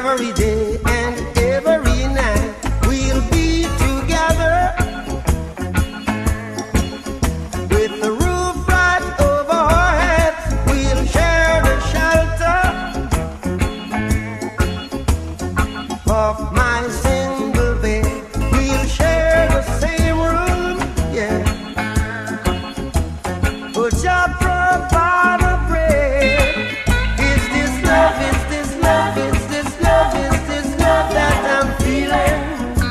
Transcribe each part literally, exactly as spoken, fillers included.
every day and every night we'll be together with the roof right over our heads. We'll share the shelter of my single bed. We'll share the same room, yeah. But Jah provide the bread. Is this love? Is this love? Is this love? Is this love that I'm feeling?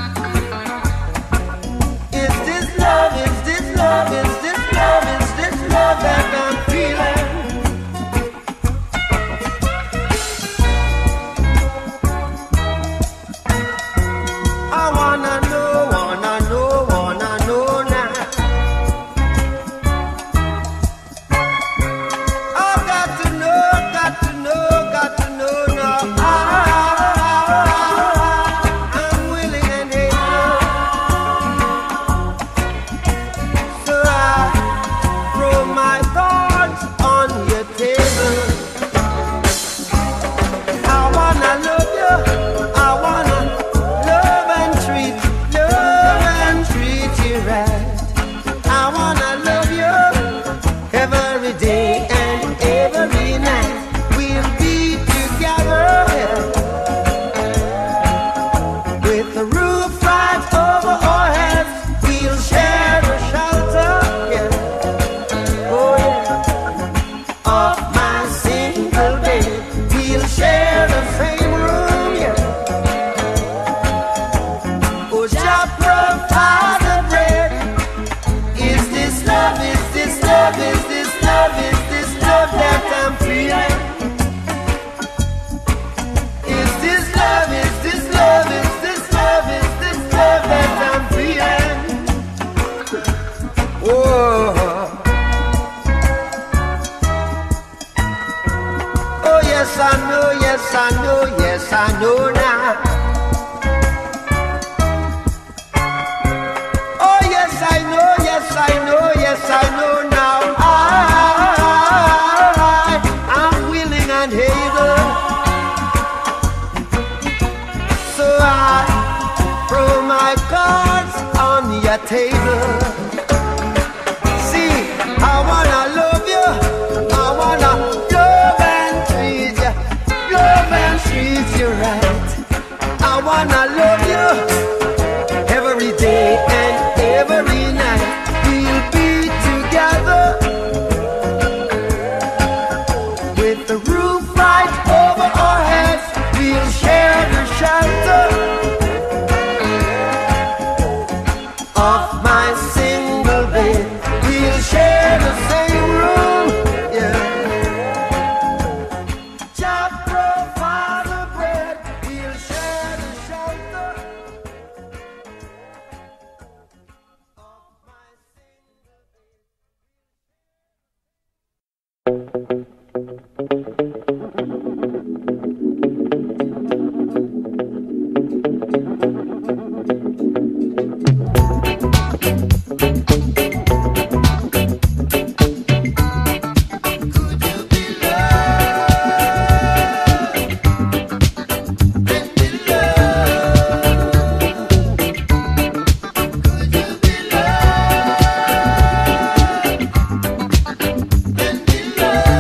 Is this love? Is this love? Is this love? Is this love that I'm feeling? I wanna know, wanna know, wanna know now. I got to know, got to know, got to know now. I, I'm willing and able. So I throw my cards on your table. I wanna love you. I wanna love and treat, love and treat you right. I wanna love you every day and every night. We'll be together with the roof right over our heads. We'll share the shelter, yeah. Oh yeah, of my single bed. We'll share the same room, yeah. Oh, Jah provide the bread. Is this love? Is this love? Is this love? Is this love that I'm feeling? Is this love? Is this love? Is this love? Is this love that I'm feeling? Oh, oh yes I know, yes I know, yes I know now. Oh yes I know, yes I know, yes I know now. I, I'm willing and able. So I throw my cards on your table. See, I wanna love you. I wanna love and treat you, love and treat you right. I wanna love you every day and every night. We'll be together with the roof right over our heads. We'll share the shelter of my single bed. We'll share the same room, yeah. Jah provide the bread. We'll share the shelter of my single bed. Love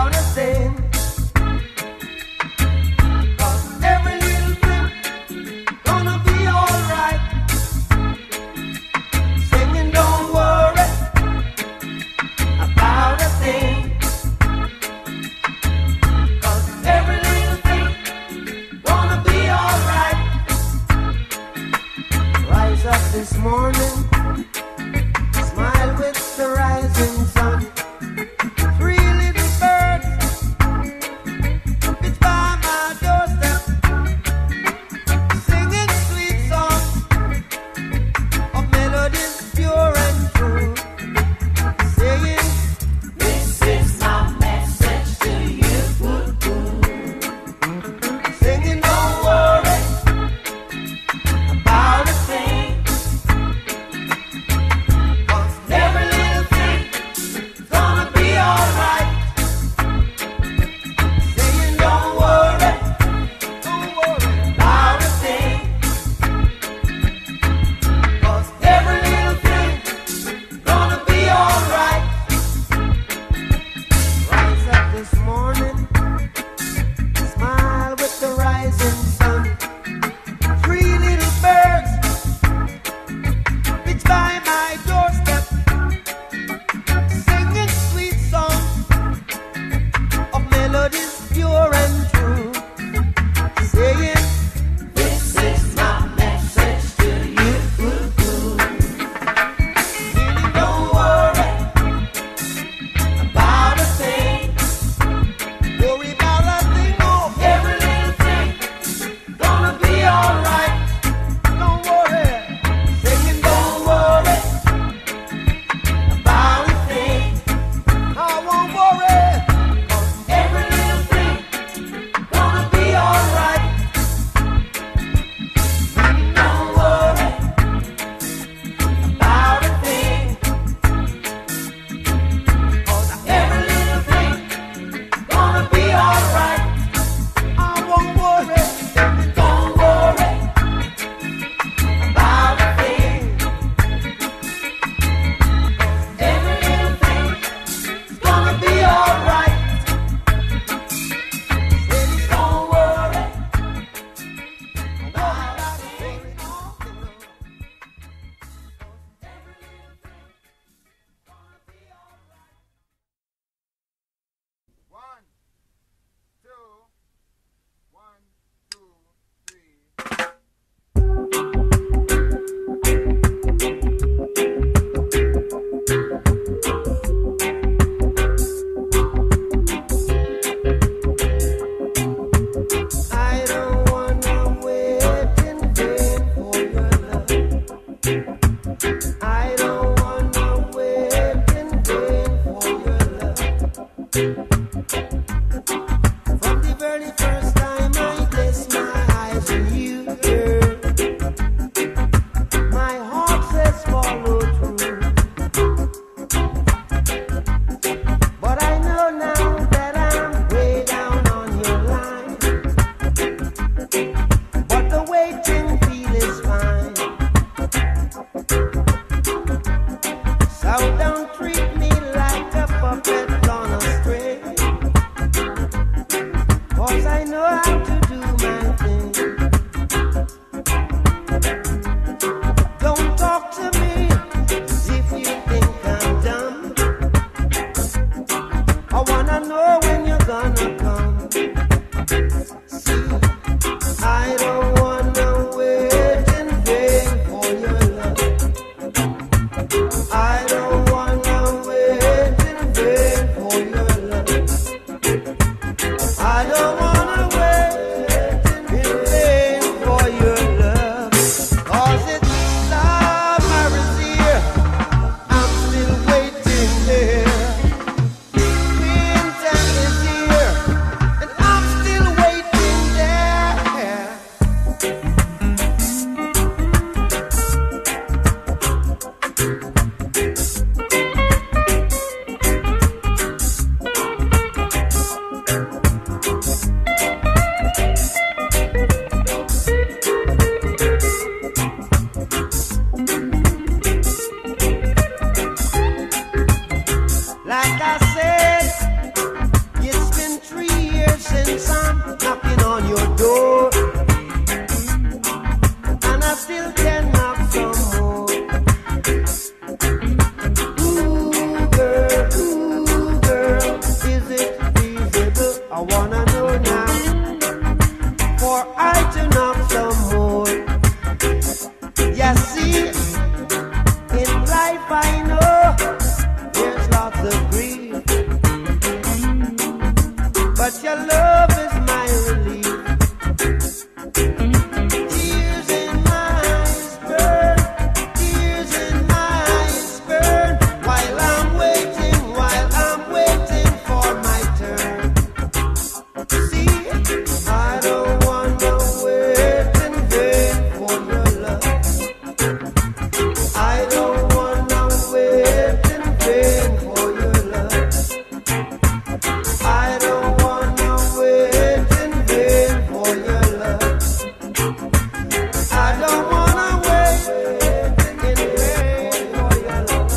about a thing. 'Cause every little thing gonna be alright. Singing, don't worry about a thing. 'Cause every little thing gonna be alright. Rise up this morning, smile with the rising sun. Three little birds pitch by my doorstep, singing sweet songs of melodies pure and true, saying, this is my message to you. Singing, don't worry about a thing. 'Cause every little thing is gonna be alright. Saying, don't worry, don't worry about a thing. 'Cause every little thing is gonna be alright. Rise up this morning, smile with the rising sun. Three little birds pitch by my doorstep, singing sweet songs of melodies pure and true, saying, this is my message to you. Meaning, don't worry about a thing. Worry about a thing, oh, every little thing gonna be alright. Don't worry, singing, don't worry about a thing. I won't worry, 'cause every little thing gonna be alright. Don't worry about a thing. 'Cause every little thing gonna be alright. I won't worry, don't worry about a thing. 'Cause every little thing is gonna be alright. Don't worry about a thing. One, two, one, two, three. I don't wanna wait in vain for your love. I don't wanna wait in vain for your love. From the very first time I place my eyes on you, girl, my heart says follow through. But I know now that I'm way down on your line. But the waiting feel is fine. So don't treat me like a puppet on a string. 'Cause I know how to do my thing. Don't talk to me as if you think I'm dumb. I wanna know when you're gonna come. See, I don't wanna wait in vain for your love. I don't wanna wait in vain for your love. I don't wanna wait in vain for your love. 'Cause it's love, Marizia. I'm still waiting there. Been telling I wanna know now, for I to knock some more. You see, in life I know there's lots of grief, but your love is my relief. Tears in my eyes burn, tears in my eyes burn, while I'm waiting, while I'm waiting for my turn. See, I don't wanna wait in vain for your love. I don't wanna wait in vain for your love. I don't wanna wait in vain for your love. I don't wanna wait in vain for your love.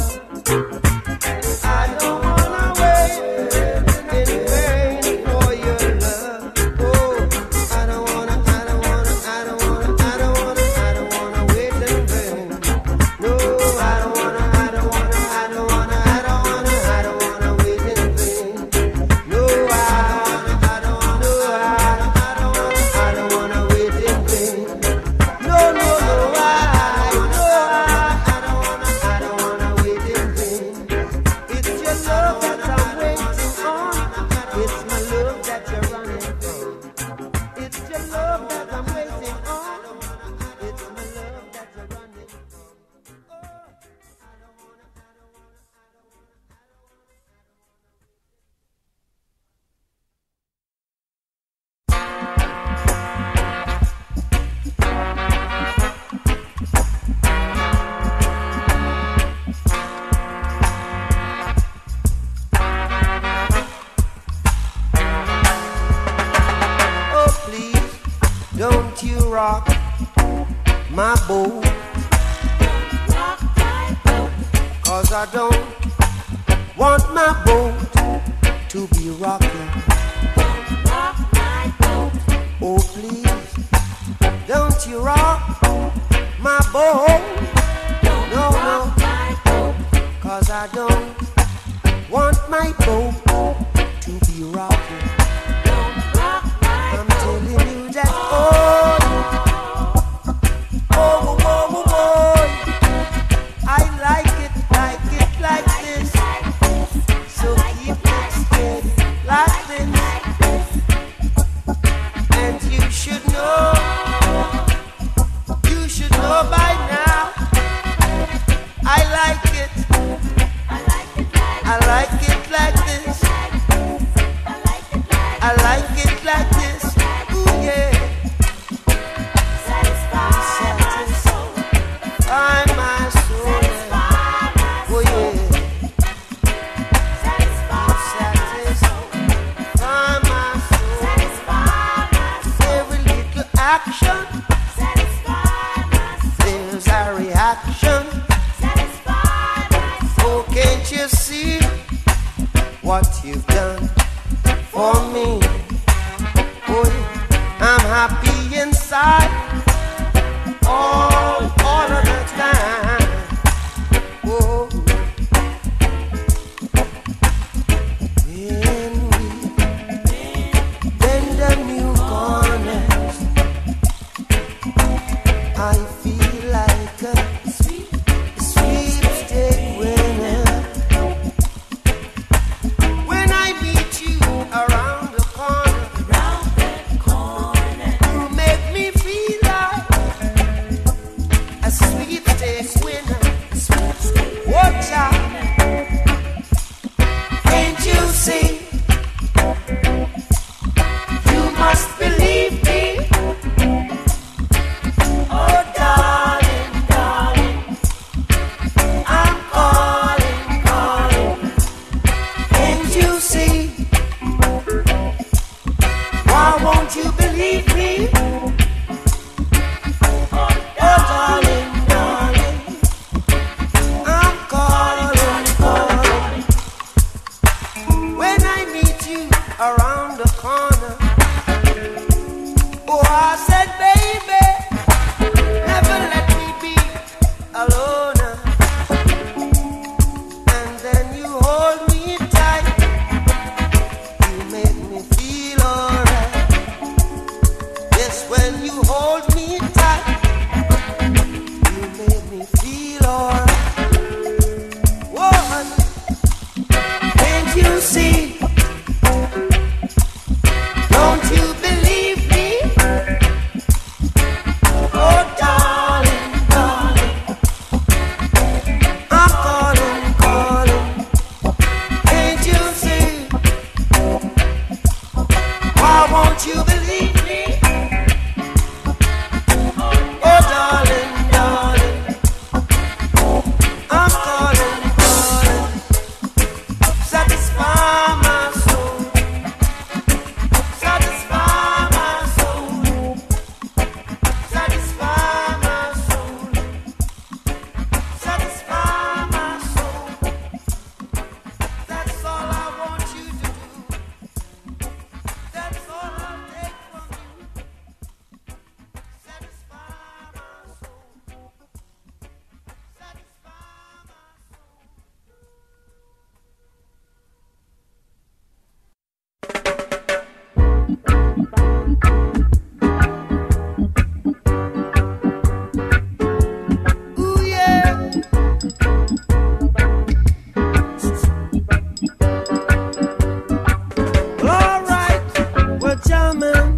I don't wanna wait in vain for your love. Oh, I don't wanna, I don't wanna, I don't wanna, I don't wanna, I don't wanna wait in vain. No, I don't wanna, I don't wanna, I don't wanna, I don't wanna, I don't wanna wait in vain. No, I don't wanna, I don't wanna, I don't wanna, I don't wanna wait in vain. No, no, no, I, no, I, I don't wanna, I don't wanna wait in vain. It's your love that I'm waiting on. It's my love that you're running from. It's your love that I'm waiting on. It's my love that you're running from. Oh, I don't wanna, I don't wanna, oh, please, don't you rock my boat, cause I don't want my boat to be rocking. Oh, please, don't you rock my boat, no, no, cause I don't want my boat to be rocking. I'm telling you that, oh, oh, oh, oh, oh, I like it, like it, like this. So keep it steady, like this. And you should know, you should know by now. I like it, I like it like this. I like it like this. Ooh, yeah. Satisfy my soul. Oh, yeah. Satisfy my soul. Every little action, there's a reaction. Oh, can't you see what you've done for me? Oh, yeah. I'm happy inside all, all of the time. Oh, when we bend the new corners, I feel like a sweepstake winner. When I meet you around the corner, you make me feel like a sweepstake winner. Watch out, can't you see? You must believe me. Oh, darling, darling, I'm calling, calling. Can't you see? Why won't you believe me? Oh, darling, darling, I'm calling, calling. When I meet you around the corner, oh, I said, baby, never let me be alone. And then you hold me tight, you make me feel Won't you believe me? Oh, darling, darling, I'm calling, calling. Satisfy my soul. Satisfy my soul. Satisfy my soul. Satisfy my soul. That's all I want you to do. That's all I'll take from you. Satisfy my soul. Satisfy my soul. Ooh, yeah. All right, we're jamming.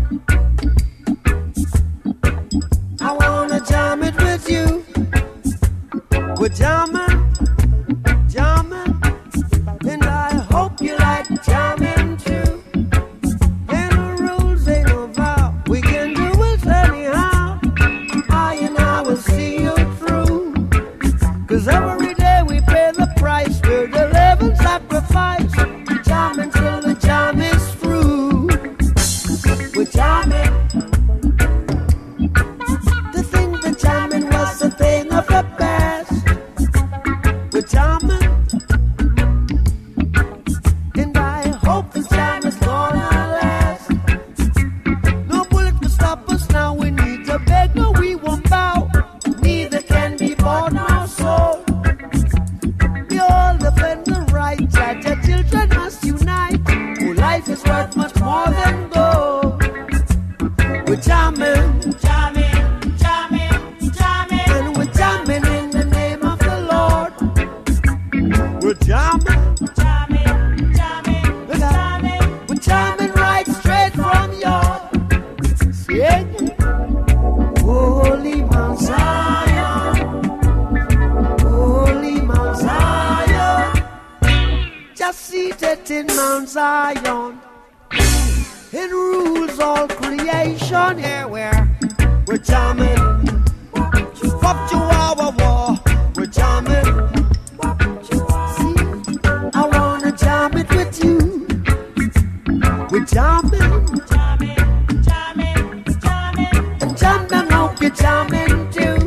I wanna jam it with you. We're jamming, jamming, and I hope you like jamming too. Ain't no rules, ain't no vow. We can do it anyhow. I and I will see you through. 'Cause every day we pay the price. We're the living sacrifice. Jamming till the jam is through. We're jamming. To think that jamming was a thing of the past. We're jamming. And I hope this jam is gonna last. No bullet can stop us now. We need to beg, no, we won't bow. Neither can be bought nor sold. We all defend the right. Judge, our children must unite. Oh, life is worth much more than gold. We're jamming, jamming, jamming, jamming, and we're jamming in the name of the Lord. We're jamming, jamming, jamming, jamming, we're jamming right straight from your sing. Holy Mount Zion, Holy Mount Zion, just seated in Mount Zion. It rules all creation. Here we're we're jamming. Up to our war, we're jamming. See, I wanna jam it with you. We're jamming, jamming, jamming, jamming, and jam them hope you're jamming too.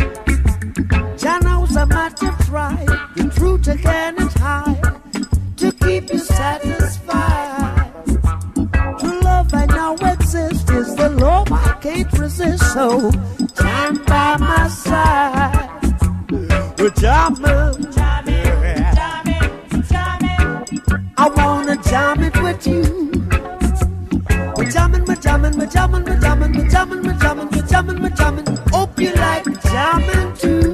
Janos a matter of try, the truth again is high to keep you satisfied. True love I know exists is the love I can't resist. So jam by my side. We're jamming, jamming, jamming, jamming. I wanna jam it with you. We're jamming, we're jamming, we're jamming, we're jamming, we're jamming, we're jamming, we're jamming, we're jamming. Hope you like jamming too.